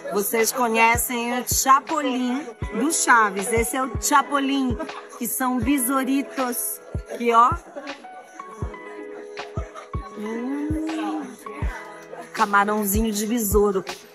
Vocês conhecem o Chapolin do Chaves. Esse é o Chapolin, que são besouritos. Aqui, ó. Camarãozinho de besouro.